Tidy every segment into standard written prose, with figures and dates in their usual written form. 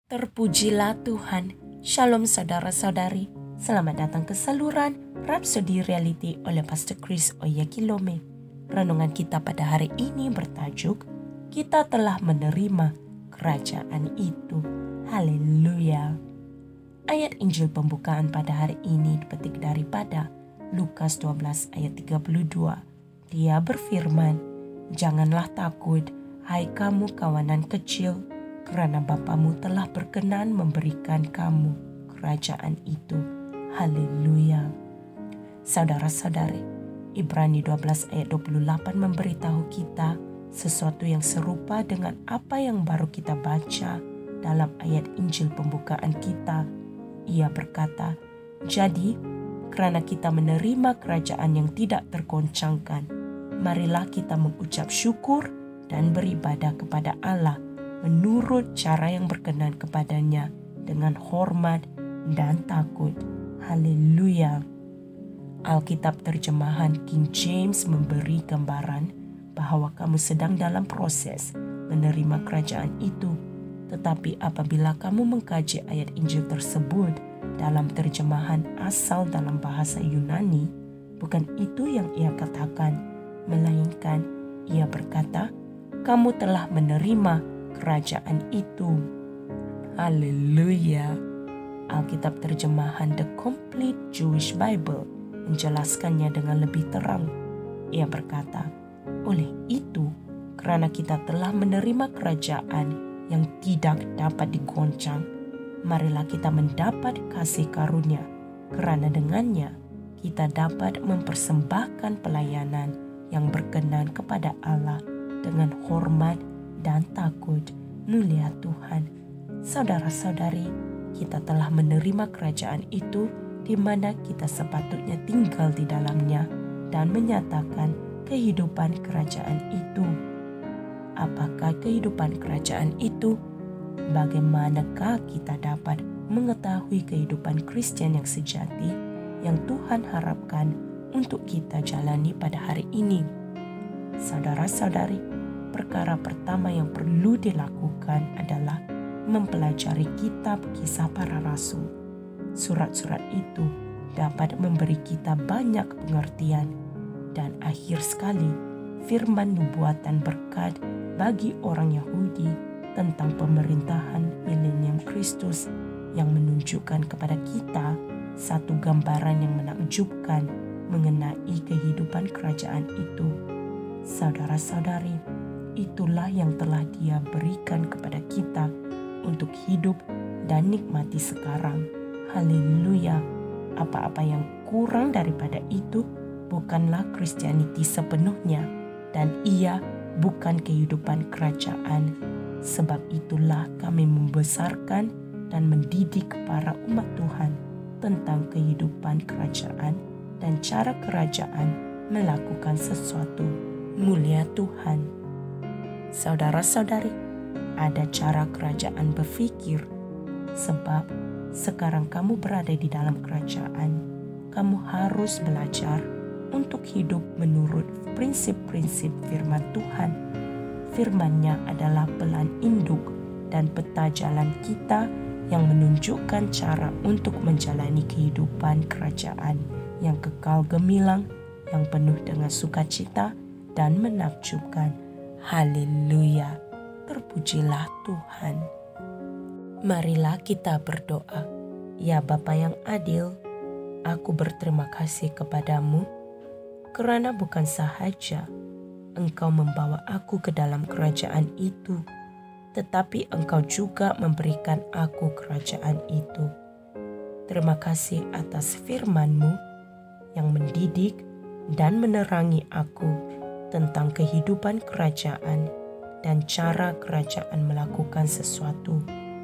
Terpujilah Tuhan. Shalom saudara-saudari. Selamat datang ke saluran Rhapsody Reality oleh Pastor Chris Oyekilome. Renungan kita pada hari ini bertajuk, Kita telah menerima kerajaan itu. Haleluya. Ayat Injil pembukaan pada hari ini dipetik daripada Lukas 12 ayat 32. Dia berfirman, "Janganlah takut, hai kamu kawanan kecil, karena Bapamu telah berkenan memberikan kamu kerajaan itu." Haleluya. Saudara-saudari, Ibrani 12 ayat 28 memberitahu kita sesuatu yang serupa dengan apa yang baru kita baca dalam ayat Injil pembukaan kita. Ia berkata, "Jadi, karena kita menerima kerajaan yang tidak tergoncangkan, marilah kita mengucap syukur dan beribadah kepada Allah menurut cara yang berkenan kepadanya dengan hormat dan takut." Haleluya. Alkitab terjemahan King James memberi gambaran bahwa kamu sedang dalam proses menerima kerajaan itu. Tetapi apabila kamu mengkaji ayat Injil tersebut dalam terjemahan asal dalam bahasa Yunani, bukan itu yang ia katakan, melainkan ia berkata, "Kamu telah menerima kerajaan itu." Haleluya. Alkitab terjemahan The Complete Jewish Bible menjelaskannya dengan lebih terang. Ia berkata, "Oleh itu, karena kita telah menerima kerajaan yang tidak dapat digoncang, marilah kita mendapat kasih karunia, karena dengannya kita dapat mempersembahkan pelayanan yang berkenan kepada Allah dengan hormat dan takut." Mulia Tuhan. Saudara-saudari, kita telah menerima kerajaan itu di mana kita sepatutnya tinggal di dalamnya dan menyatakan kehidupan kerajaan itu. Apakah kehidupan kerajaan itu? Bagaimanakah kita dapat mengetahui kehidupan Kristen yang sejati yang Tuhan harapkan untuk kita jalani pada hari ini? Saudara-saudari, perkara pertama yang perlu dilakukan adalah mempelajari kitab Kisah Para Rasul. Surat-surat itu dapat memberi kita banyak pengertian dan akhir sekali firman nubuatan berkat bagi orang Yahudi tentang pemerintahan milenium Kristus yang menunjukkan kepada kita satu gambaran yang menakjubkan mengenai kehidupan kerajaan itu. Saudara-saudari, itulah yang telah Dia berikan kepada kita untuk hidup dan nikmati sekarang. Haleluya. Apa-apa yang kurang daripada itu bukanlah Kristianiti sepenuhnya, dan ia bukan kehidupan kerajaan. Sebab itulah kami membesarkan dan mendidik para umat Tuhan tentang kehidupan kerajaan dan cara kerajaan melakukan sesuatu. Mulia Tuhan. Saudara-saudari, ada cara kerajaan berfikir, sebab sekarang kamu berada di dalam kerajaan. Kamu harus belajar untuk hidup menurut prinsip-prinsip firman Tuhan. Firman-Nya adalah pelan induk dan peta jalan kita yang menunjukkan cara untuk menjalani kehidupan kerajaan yang kekal gemilang, yang penuh dengan sukacita dan menakjubkan. Haleluya. Terpujilah Tuhan. Marilah kita berdoa. Ya Bapa yang adil, aku berterima kasih kepadamu kerana bukan sahaja Engkau membawa aku ke dalam kerajaan itu, tetapi Engkau juga memberikan aku kerajaan itu. Terima kasih atas firman-Mu yang mendidik dan menerangi aku tentang kehidupan kerajaan dan cara kerajaan melakukan sesuatu.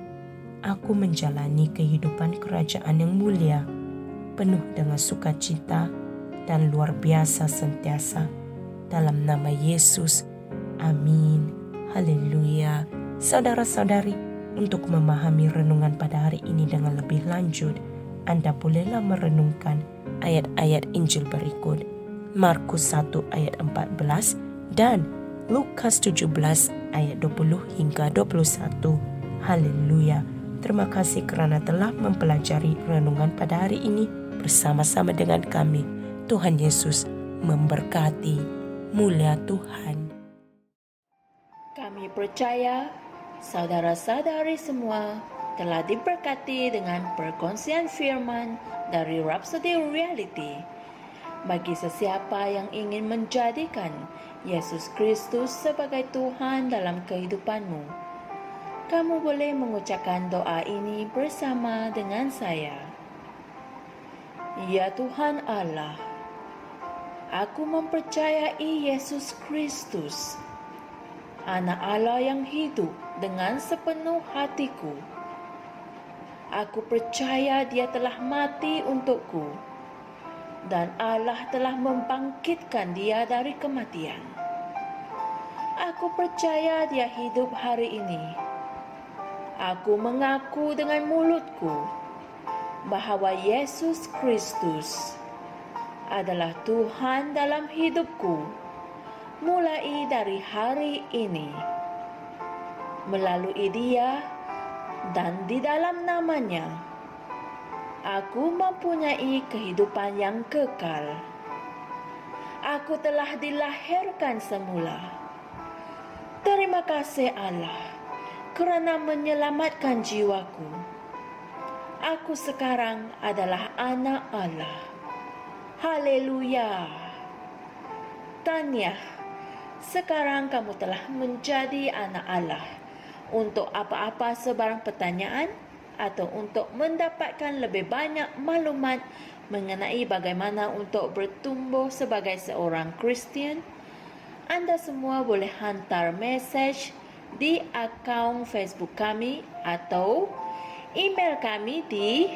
Aku menjalani kehidupan kerajaan yang mulia, penuh dengan sukacita dan luar biasa sentiasa. Dalam nama Yesus, amin. Haleluya. Saudara-saudari, untuk memahami renungan pada hari ini dengan lebih lanjut, Anda bolehlah merenungkan ayat-ayat Injil berikut. Markus 1 ayat 14 dan Lukas 17 ayat 20 hingga 21. Haleluya. Terima kasih kerana telah mempelajari renungan pada hari ini bersama-sama dengan kami. Tuhan Yesus memberkati. Mulia Tuhan. Kami percaya saudara-saudari semua telah diberkati dengan perkongsian firman dari Rhapsody Reality. Bagi sesiapa yang ingin menjadikan Yesus Kristus sebagai Tuhan dalam kehidupanmu, kamu boleh mengucapkan doa ini bersama dengan saya. Ya Tuhan Allah, aku mempercayai Yesus Kristus, Anak Allah yang hidup dengan sepenuh hatiku. Aku percaya Dia telah mati untukku, dan Allah telah membangkitkan Dia dari kematian. Aku percaya Dia hidup hari ini. Aku mengaku dengan mulutku bahwa Yesus Kristus adalah Tuhan dalam hidupku mulai dari hari ini. Melalui Dia dan di dalam nama-Nya, aku mempunyai kehidupan yang kekal. Aku telah dilahirkan semula. Terima kasih Allah kerana menyelamatkan jiwaku. Aku sekarang adalah anak Allah. Haleluya. Tahniah, sekarang kamu telah menjadi anak Allah. Untuk apa-apa sebarang pertanyaan atau untuk mendapatkan lebih banyak maklumat mengenai bagaimana untuk bertumbuh sebagai seorang Kristian, anda semua boleh hantar mesej di akaun Facebook kami atau email kami di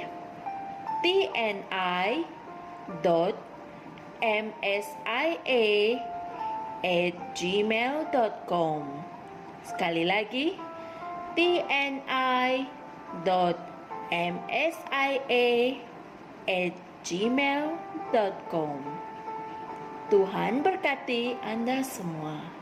tni.msia@gmail.com. Sekali lagi, tni.msia@gmail.com. Tuhan berkati Anda semua.